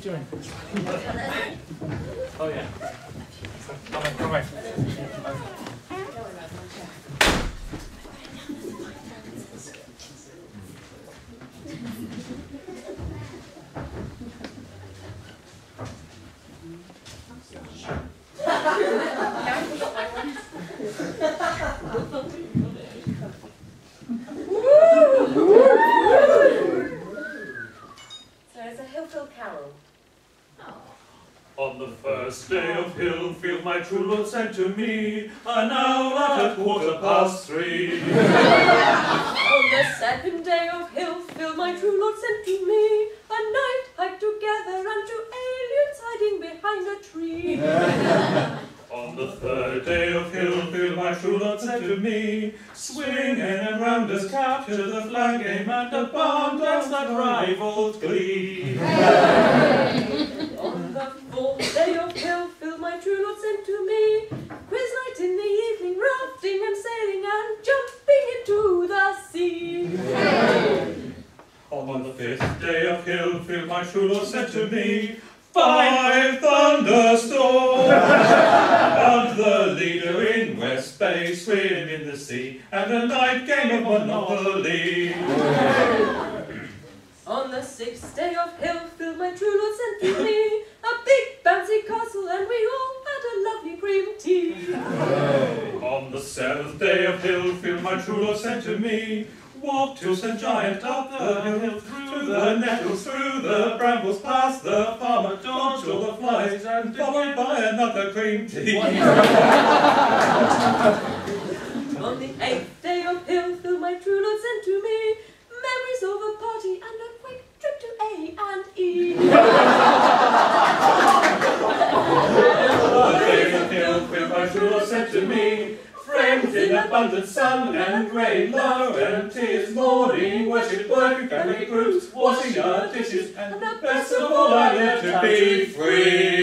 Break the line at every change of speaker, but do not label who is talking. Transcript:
doing? Oh yeah. Come on.
On the first day of Hillfield, my true lord sent to me an hour at 3:15.
On the second day of Hillfield, my true lord sent to me a night hike together and two aliens hiding behind a tree.
On the third day of Hillfield, my true lord said to me, swing in and round us, capture the flag game and a barn dance that rivaled Glee.
On the fourth day of Hillfield, my true lord sent to me quiz night in the evening, rafting and sailing and jumping into the sea.
On the fifth day of Hillfield, my true lord said to me, 5 thunderstorms, and the leader in West Bay swim in the sea, and a night game of Monopoly.
On the sixth day of Hillfield, my true lord sent to me a big bouncy castle, and we all had a lovely cream tea.
On the seventh day of Hillfield, my true lord said to me, walk till St. Giant up the hill, through the nettles, through the brambles, past the farmer, dodge all the flies, and followed by another cream tea.
On the eighth day of Hillfield, my true lord sent to me memories of a party and a quick trip to A&E.
On the day of Hillfield, my true lord said to me, friends in abundance, sun and rain, love and tears, morning worship, working family groups, washing our dishes, and the best of all, I learned to be free.